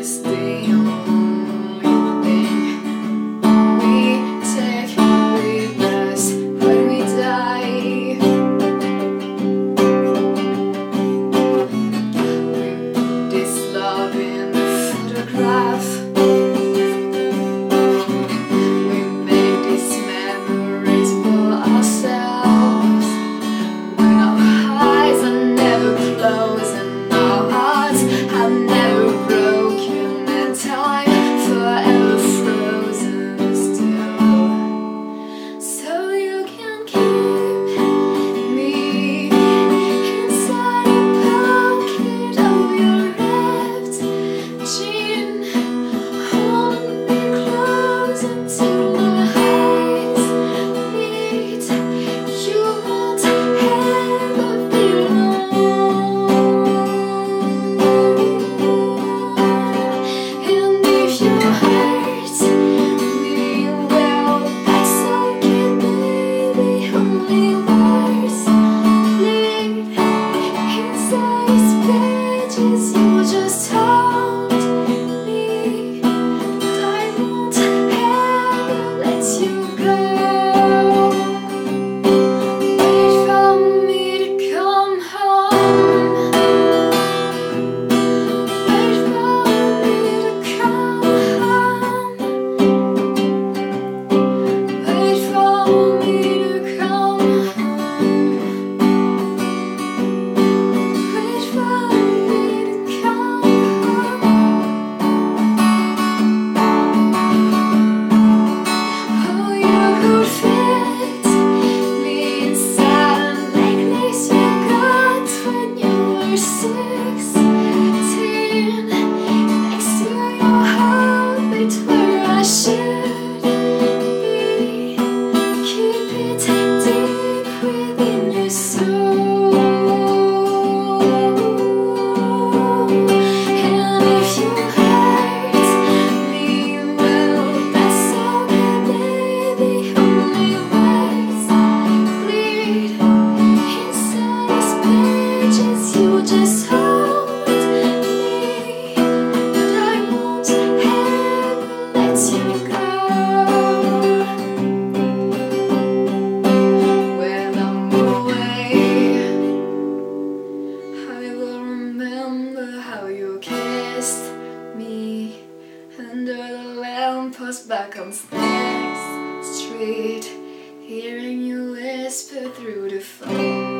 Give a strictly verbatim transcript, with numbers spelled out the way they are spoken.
is the only thing we take with us when we die. We put this love in a photograph. We made these memories for ourselves. When our eyes are never closed and our hearts have never broken, and time forever frozen still. So you can keep me inside a pocket of your left jean. Hold me close until my eyes meet. You won't ever be alone. And if you hurt me, well, that's okay, baby. Only words bleed inside these pages. You just hold me, and I won't ever let you go. Wait for me to come home. Wait for me to come home. Wait for me to come home. Wait for me to come home. Oh, you could fit me inside a necklace you got when you were sixteen, next to your heartbeat where I should be. Keep it deep within your soul. And if you hurt me, well, that's okay, baby. Only words bleed inside these pages. You just hold me, and I won't ever let you go. When I'm away, I will remember how you kissed me under the lamppost back on Snakes Street, hearing you whisper through the phone.